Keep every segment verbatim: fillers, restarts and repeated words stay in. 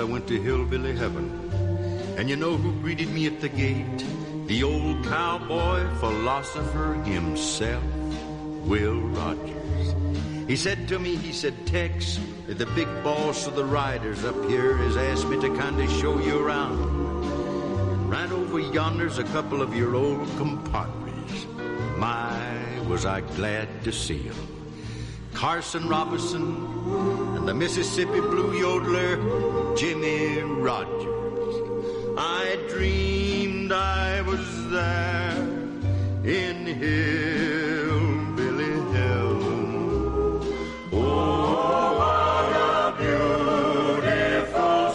went to hillbilly heaven. And you know who greeted me at the gate? The old cowboy philosopher himself, Will Rogers. He said to me, he said, Tex, the big boss of the riders up here has asked me to kind of show you around. Right over yonder's a couple of your old compadres. My, was I glad to see them. Carson Robinson and the Mississippi Blue Yodeler, Jimmy Rogers. I dreamed I was there in hillbilly heaven. Oh, what a beautiful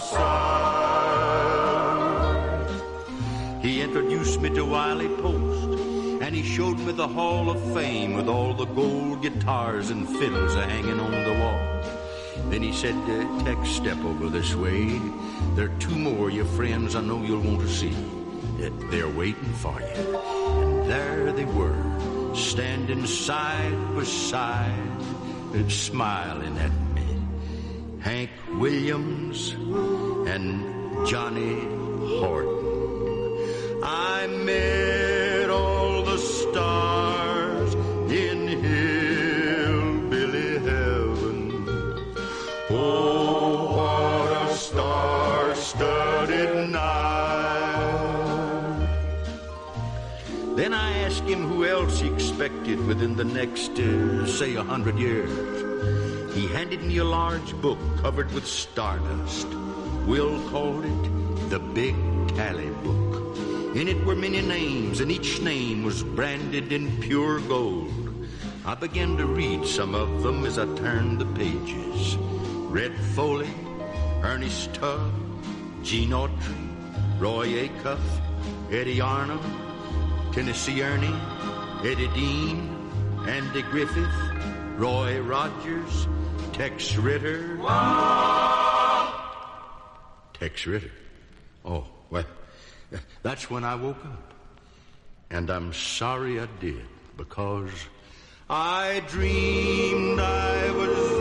sight. He introduced me to Wiley Post, and he showed me the Hall of Fame with all the gold guitars and fiddles hanging on the wall. Then he said, uh, Tex, step over this way. There are two more of your friends I know you'll want to see. Uh, they're waiting for you. And there they were, standing side by side, uh, smiling at me. Hank Williams and Johnny Horton. I met all the stars in hillbilly heaven. Oh, what a star-studded night. Then I asked him who else he expected within the next, uh, say, a hundred years. He handed me a large book covered with stardust. Will called it the Big Tally Book. In it were many names, and each name was branded in pure gold. I began to read some of them as I turned the pages. Red Foley, Ernest Tubb, Gene Autry, Roy Acuff, Eddie Arnhem, Tennessee Ernie, Eddie Dean, Andy Griffith, Roy Rogers, Tex Ritter. Wow. Tex Ritter. Oh, well, that's when I woke up. And I'm sorry I did, because I dreamed I was